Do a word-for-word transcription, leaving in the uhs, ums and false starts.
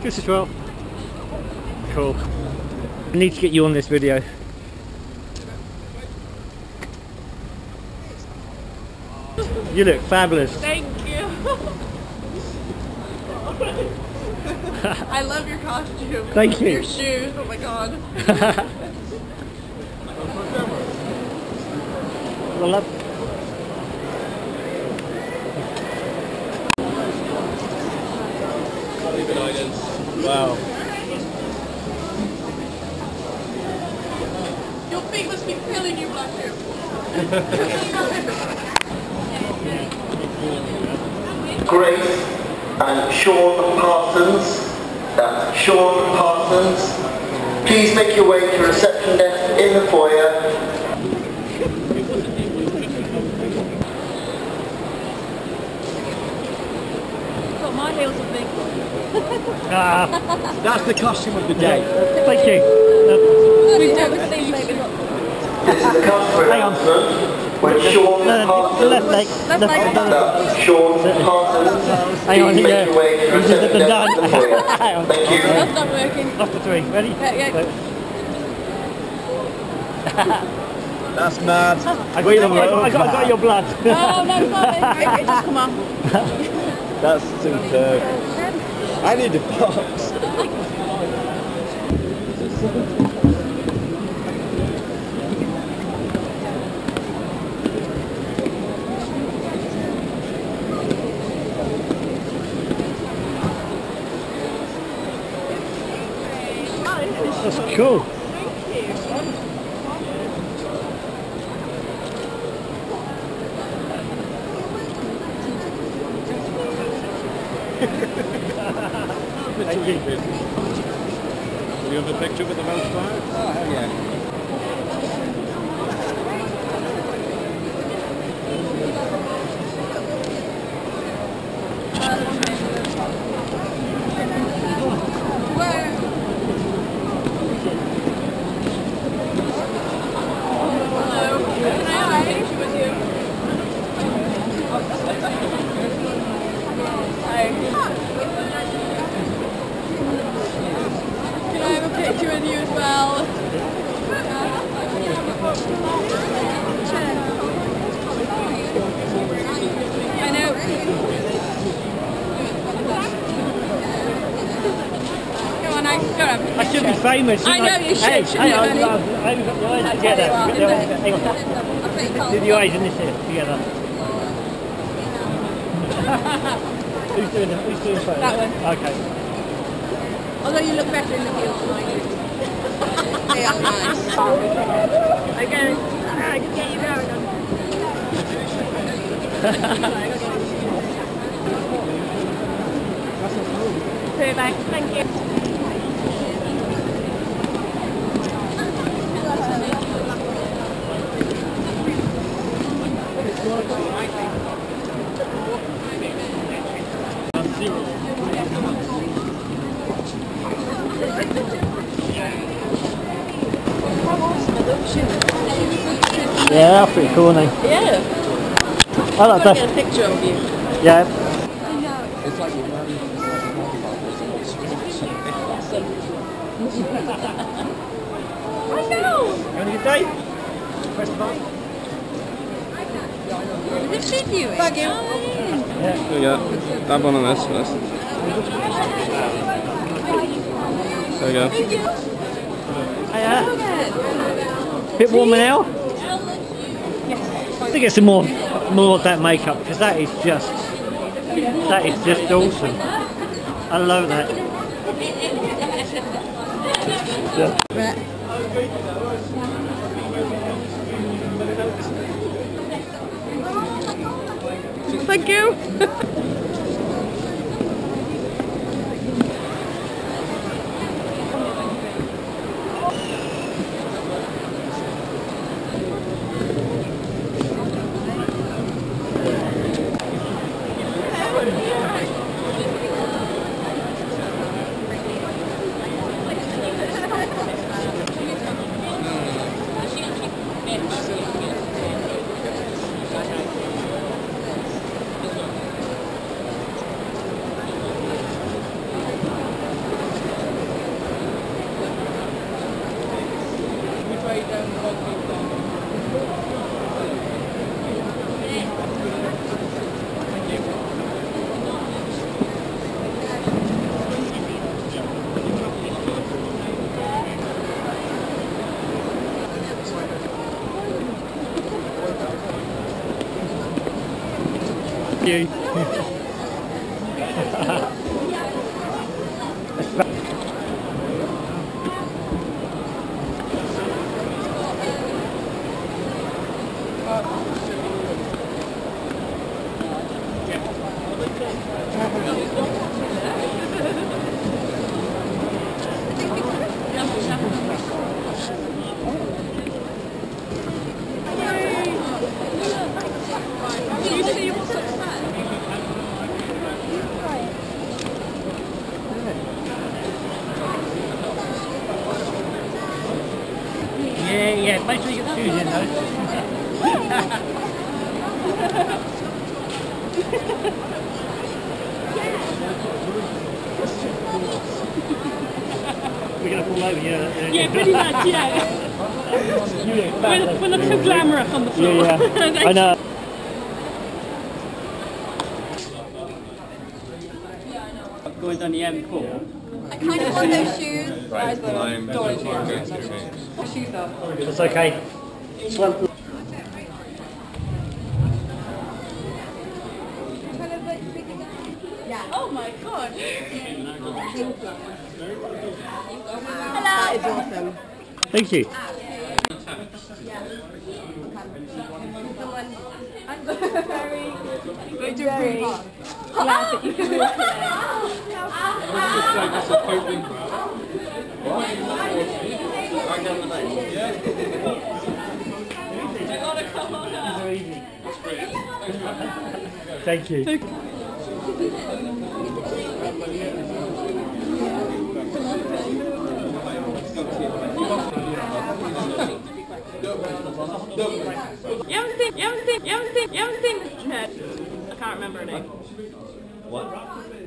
Chris as well. Cool. I need to get you on this video. You look fabulous. Thank you. I love your costume. Thank you. Your shoes. Oh my god. Well, love. Wow. Your feet must be killing you, Black Hip. Grace and Sean Parsons. That's Sean Parsons. Please make your way to the reception desk in the foyer. Got my heels are big. Ah, That's the costume of the day. thank you. We've never seen baby. This is the customer Hang on. announcement when Sean No, no, Parsons. left leg. Left leg. That's Sean Parsons. Hang on, Please make yeah. your way to the He's just reception done. desk in the foyer. Hang on. Thank you. That's not working. Off the three. Ready? Yeah, yeah. Go. That's mad. I got, your, I, got, I, got, I got your blood. Oh no, sorry. It, it just come off. That's superb. I need a box. That's cool. Thank you. Do you have a picture with the mouse fire? Oh, hell yeah. Can I have a picture with you as well? I know. Come on, I go on. I should be famous. I know you should, Hey, shouldn't hang you, on, Benny? I haven't got your eyes together. I'll tell you what, Hang on. Do your eyes in this here together. Who's doing the, who's doing the photo? That one. Okay. Although you look better in the heels than I do. They are nice. Okay, I can get you going. Perfect, thank you. Yeah, that's pretty cool, isn't it? Yeah. I like I'll get that. a picture of you. Yeah. It's like you're running. I know. You having a good day? Press the button. Did she do it? Thank you. There we go. Dab on this first. There we go. Hiya. Bit warmer now? I think it's some more, more of that makeup because that is just, that is just awesome. I love that. Yeah. Thank you. you. Yeah, yeah, make sure you get the shoes in though. We're going to fall over, yeah. Yeah, pretty much, yeah. We're, we're not so glamorous on the floor. Yeah, yeah. I know. Going down the M four. I kind of want those shoes. Right, I'm going to Shoes off. That's okay. Swim. Yeah. Oh my god. Thank you. Hello. That is awesome. Thank you. Very, very. Yeah, but you can walk Thank you. You haven't seen, you haven't seen, you haven't seen, you haven't seen. I can't remember her name. What?